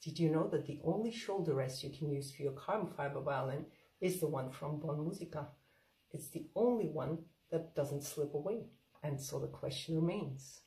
Did you know that the only shoulder rest you can use for your carbon fiber violin is the one from Bon Musica? It's the only one that doesn't slip away. And so the question remains,